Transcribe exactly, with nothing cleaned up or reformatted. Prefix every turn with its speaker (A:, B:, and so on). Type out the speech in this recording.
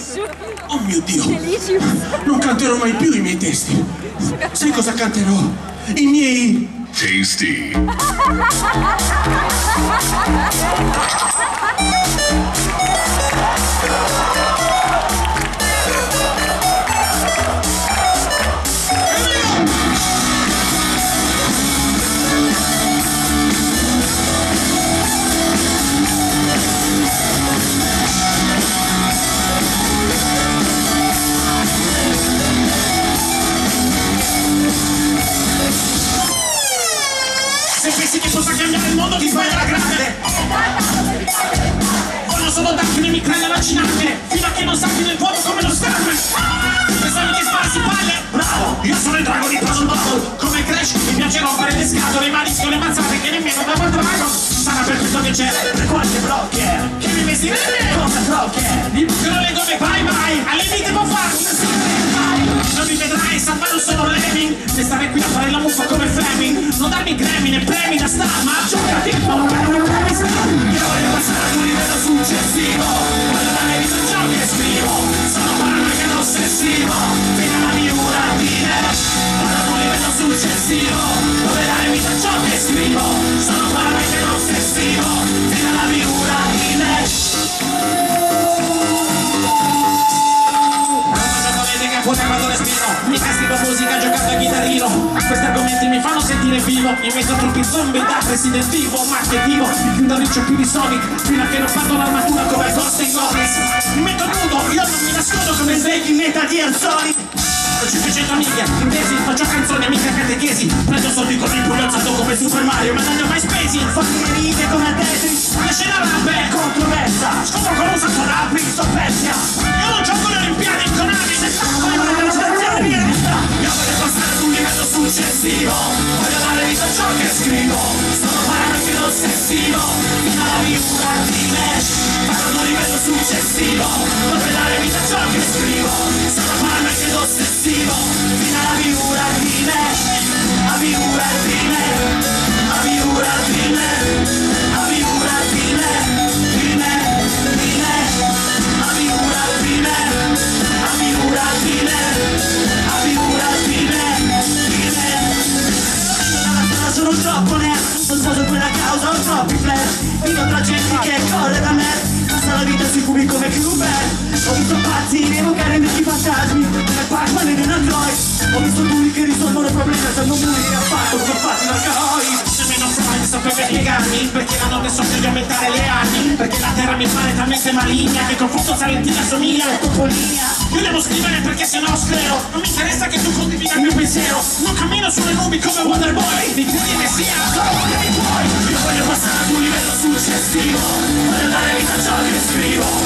A: Oh mio Dio! Non canterò mai più i miei testi! Sai cosa canterò? I miei... Tasty!
B: Se pensi che possa cambiare il mondo ti sbagli alla grande. Voglio solo darti le migraine allucinante fino a che non salti nel vuoto come lo sperme. Pensavi che sparsi palle? Bravo, io sono il drago di Puzzle Bubble. Come Crash mi piace rompere le scatole, ma rischio le mazzate che nemmeno Double Dragon. Sarà per questo che c'è per qualche blocker che mi vestirete cosa blocker. Mi bucherò le gomme bye bye, alle vite può fare come si non mi vedrai, salvare solo Lemming. E stare qui a fare la muffa come Fleming. Non darmi Grammy né premi da star, ma giocati un po' per non darmi star. Io voglio passare ad un livello successivo. Voglio dare vita a ciò che scrivo. Sono paranoico ed ossessivo fino alla miura fine. Vado ad un livello successivo. Voglio dare vita a ciò che scrivo. Sono paranoico ed ossessivo fino alla miura fine. Quando respiro, mi castigo musica giocando a chitarrino. Questi argomenti mi fanno sentire vivo. Mi metto troppi zombie da Resident Evil. Marketivo, più da riccio più di Sonic. Fino a che non parto l'armatura come Ghost in Goblins. Mi metto nudo, io non mi nascondo come Snake in meta di Anzoni. Ho cinquecento amiche, intesi, faccio canzoni, mica catechesi. Prendo soldi con il pugnazzato come Super Mario, ma non li ho mai spesi. Fatti le righe come Tetris. La scena rap è controversa. Scopro con un sacco rappi, sto bestia. Io non gioco le Olimpiadi con Avi, se stacco io non devo stare in resta. Io voglio passare ad un livello successivo. Voglio dare vita a ciò che scrivo. Sono paranoico ed ossessivo fino alla miura di Mesh. Vado ad un livello successivo. Voglio dare vita a ciò che scrivo. Sono paranoico ed ossessivo fino alla miura di Mesh. A miura di Mesh. A miura di Mesh. A miura di Mesh. Di Mesh. Di Mesh. A miura di Mesh. A miura di Mesh. A miura di Mesh. Di Mesh. Sono troppo nerd, non sposo quella causa, ho troppi flash. Vivo tra gente che corre da me, passa la vita sui cubi come Cuber. Ho visto pazzi evocare vecchi fantasmi, come Pac-Man ed Android. Ho visto duri che risolvono problemi alzando muri e affatto come fatti da Koi. Nemmeno Freud sapeva spiegarmi perché la nonna soffre di aumentare le armi. Perché la terra mi pare talmente maligna che con foto Salentina somiglia a Topolinia. Io devo scrivere perché sennò sclero. Non mi interessa che tu condivida il mio pensiero. Non cammino sulle nubi come Wonderboy. Mi credi che sia come i tuoi. Io voglio passare ad un livello successivo. Voglio dare vita a ciò che scrivo.